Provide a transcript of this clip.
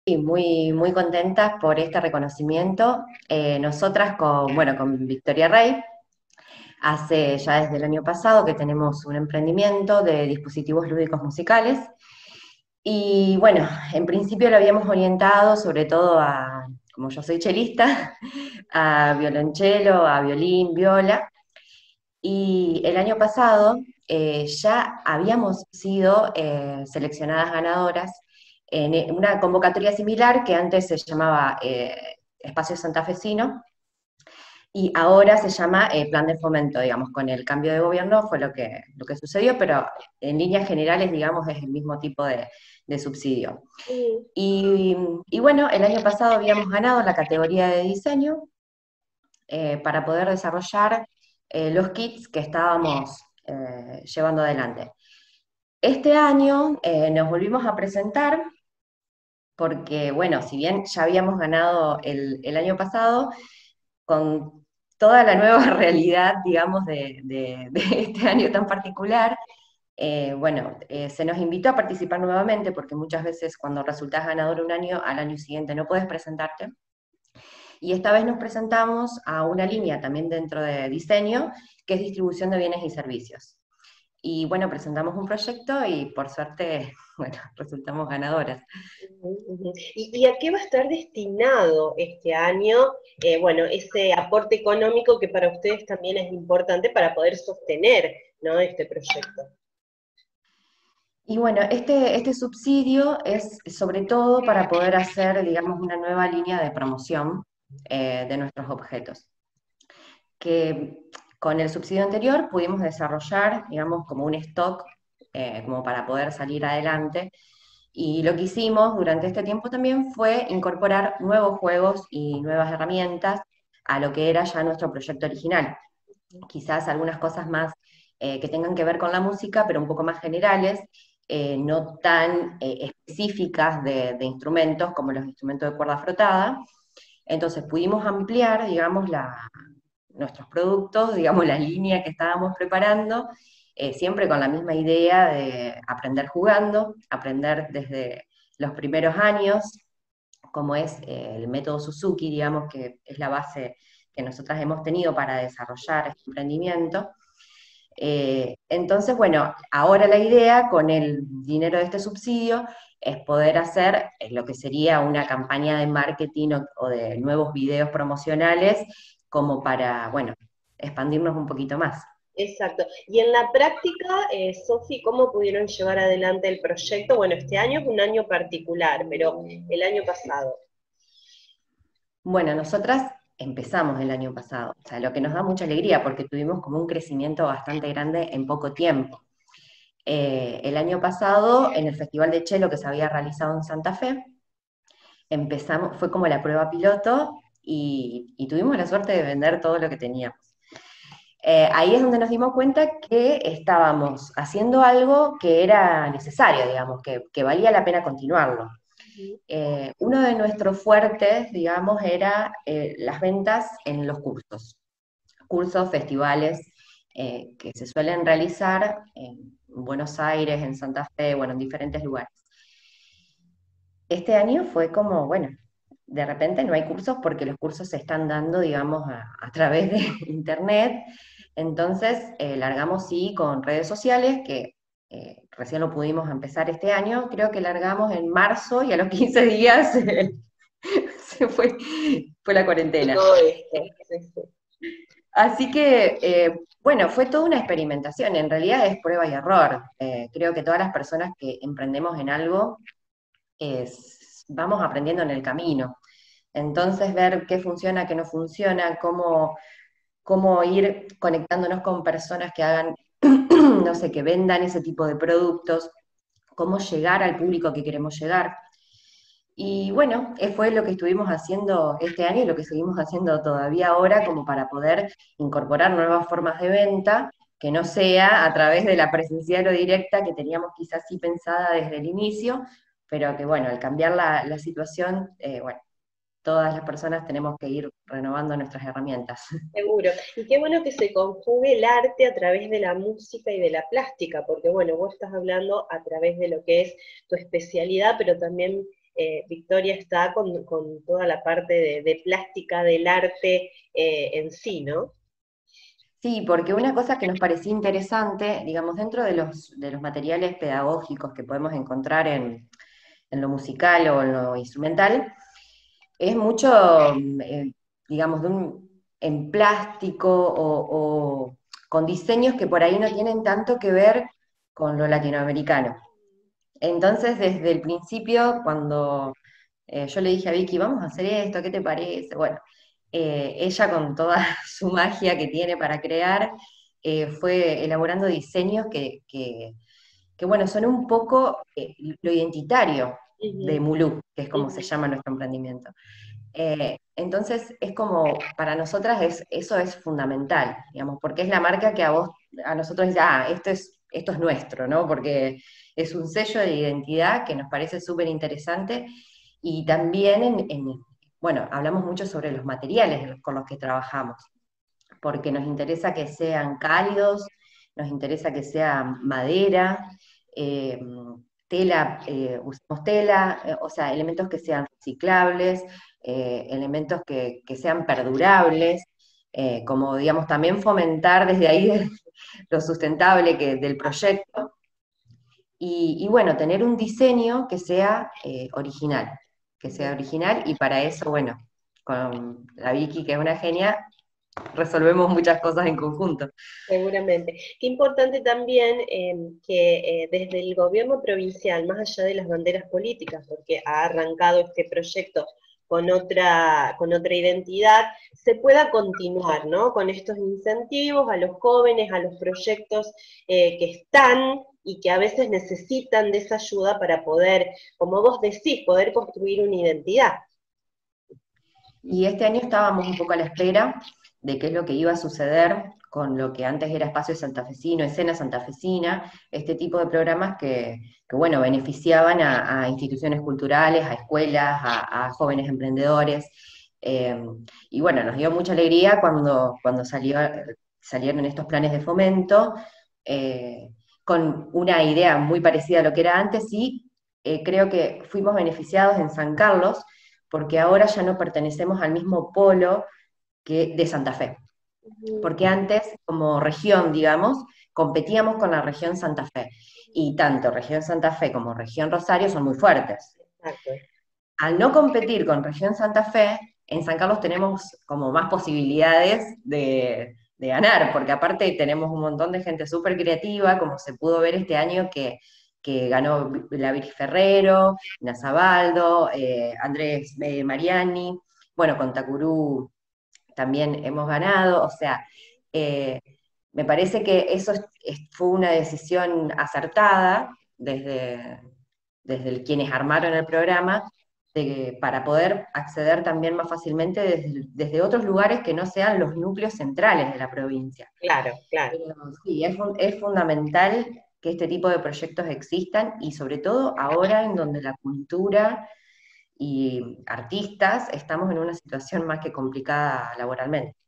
Sí, muy contentas por este reconocimiento. Nosotras con Victoria Rey, hace ya desde el año pasado que tenemos un emprendimiento de dispositivos lúdicos musicales. Y bueno, en principio lo habíamos orientado sobre todo a, como yo soy chelista, a violonchelo, a violín, viola. Y el año pasado ya habíamos sido seleccionadas ganadoras en una convocatoria similar que antes se llamaba Espacio Santafesino y ahora se llama Plan de Fomento, digamos, con el cambio de gobierno fue lo que sucedió, pero en líneas generales, digamos, es el mismo tipo de subsidio. Mm. Y bueno, el año pasado habíamos ganado la categoría de diseño para poder desarrollar los kits que estábamos llevando adelante. Este año nos volvimos a presentar porque, bueno, si bien ya habíamos ganado el año pasado, con toda la nueva realidad, digamos, de este año tan particular, bueno, se nos invitó a participar nuevamente porque muchas veces cuando resultás ganador un año, al año siguiente no puedes presentarte. Y esta vez nos presentamos a una línea también dentro de diseño, que es distribución de bienes y servicios. Y bueno, presentamos un proyecto y por suerte, bueno, resultamos ganadoras. Ujú, ujú. ¿Y a qué va a estar destinado este año, bueno, ese aporte económico que para ustedes también es importante para poder sostener, ¿no?, este proyecto? Y bueno, este subsidio es sobre todo para poder hacer, digamos, una nueva línea de promoción de nuestros objetos, que con el subsidio anterior pudimos desarrollar, digamos, como un stock, como para poder salir adelante. Y lo que hicimos durante este tiempo también fue incorporar nuevos juegos y nuevas herramientas a lo que era ya nuestro proyecto original. Quizás algunas cosas más que tengan que ver con la música, pero un poco más generales, no tan específicas de instrumentos como los instrumentos de cuerda frotada. Entonces pudimos ampliar, digamos, nuestros productos, digamos, la línea que estábamos preparando, siempre con la misma idea de aprender jugando, aprender desde los primeros años, como es el método Suzuki, digamos, que es la base que nosotras hemos tenido para desarrollar este emprendimiento. Entonces, bueno, ahora la idea con el dinero de este subsidio es poder hacer lo que sería una campaña de marketing o de nuevos videos promocionales como para, bueno, expandirnos un poquito más. Exacto. Y en la práctica, Sofi, ¿cómo pudieron llevar adelante el proyecto? Bueno, este año es un año particular, pero el año pasado. Bueno, nosotras empezamos el año pasado, o sea, lo que nos da mucha alegría porque tuvimos como un crecimiento bastante grande en poco tiempo. El año pasado, en el Festival de Chelo que se había realizado en Santa Fe, empezamos, fue como la prueba piloto y tuvimos la suerte de vender todo lo que teníamos. Ahí es donde nos dimos cuenta que estábamos haciendo algo que era necesario, digamos, que valía la pena continuarlo. Uno de nuestros fuertes, digamos, era las ventas en los cursos, festivales que se suelen realizar en Buenos Aires, en Santa Fe, bueno, en diferentes lugares. Este año fue como, bueno, de repente no hay cursos porque los cursos se están dando, digamos, a través de internet. Entonces, largamos sí con redes sociales, que recién lo pudimos empezar este año. Creo que largamos en marzo y a los 15 días se fue la Con cuarentena. todo esto. Sí, sí. Así que, bueno, fue toda una experimentación. En realidad es prueba y error. Creo que todas las personas que emprendemos en algo vamos aprendiendo en el camino. Entonces, ver qué funciona, qué no funciona, cómo ir conectándonos con personas que hagan, no sé, que vendan ese tipo de productos, cómo llegar al público que queremos llegar. Y bueno, fue lo que estuvimos haciendo este año y lo que seguimos haciendo todavía ahora, como para poder incorporar nuevas formas de venta, que no sea a través de la presencial o directa que teníamos quizás sí pensada desde el inicio, pero que bueno, al cambiar la situación, bueno, todas las personas tenemos que ir renovando nuestras herramientas. Seguro. Y qué bueno que se conjugue el arte a través de la música y de la plástica, porque bueno, vos estás hablando a través de lo que es tu especialidad, pero también Victoria está con toda la parte de plástica del arte en sí, ¿no? Sí, porque una cosa que nos parecía interesante, digamos, dentro de los materiales pedagógicos que podemos encontrar en lo musical o en lo instrumental, es mucho, digamos, en plástico o con diseños que por ahí no tienen tanto que ver con lo latinoamericano. Entonces, desde el principio, cuando yo le dije a Vicky, vamos a hacer esto, ¿qué te parece? Bueno, ella con toda su magia que tiene para crear, fue elaborando diseños que, bueno, son un poco lo identitario de Ujú, Mulú, que es como se ujú. llama nuestro emprendimiento. Entonces, es como, para nosotras eso es fundamental, digamos, porque es la marca que a nosotros dice, esto es nuestro, ¿no? Porque es un sello de identidad que nos parece súper interesante y también bueno, hablamos mucho sobre los materiales con los que trabajamos, porque nos interesa que sean cálidos, nos interesa que sea madera, eh, tela, usamos tela, o sea, elementos que sean reciclables, elementos que sean perdurables, como digamos también fomentar desde ahí lo sustentable del proyecto, y bueno, tener un diseño que sea original, y para eso, bueno, con la Vicky, que es una genia, resolvemos muchas cosas en conjunto. Seguramente. Qué importante también que desde el gobierno provincial, más allá de las banderas políticas, porque ha arrancado este proyecto con otra identidad, se pueda continuar, ¿no? Con estos incentivos a los jóvenes, a los proyectos que están y que a veces necesitan de esa ayuda para poder, como vos decís, poder construir una identidad. Y este año estábamos un poco a la espera de qué es lo que iba a suceder con lo que antes era Espacio Santafesino, Escena Santafesina, este tipo de programas que bueno, beneficiaban a instituciones culturales, a escuelas, a jóvenes emprendedores. Eh, y bueno, nos dio mucha alegría cuando salieron estos planes de fomento, con una idea muy parecida a lo que era antes, y creo que fuimos beneficiados en San Carlos, porque ahora ya no pertenecemos al mismo polo que de Santa Fe. Ujú, Porque antes, como región, digamos, competíamos con la región Santa Fe. Y tanto región Santa Fe como región Rosario son muy fuertes. exacto. Al no competir con región Santa Fe, en San Carlos tenemos como más posibilidades de ganar, porque aparte tenemos un montón de gente súper creativa, como se pudo ver este año que ganó la Vicky Ferrero, Nazabaldo, Andrés Mariani, bueno, con Takuru también hemos ganado, o sea, eh, me parece que eso fue una decisión acertada desde quienes armaron el programa, para poder acceder también más fácilmente desde otros lugares que no sean los núcleos centrales de la provincia. Claro, claro. Pero sí, es fundamental que este tipo de proyectos existan, y sobre todo ahora en donde la cultura y artistas estamos en una situación más que complicada laboralmente.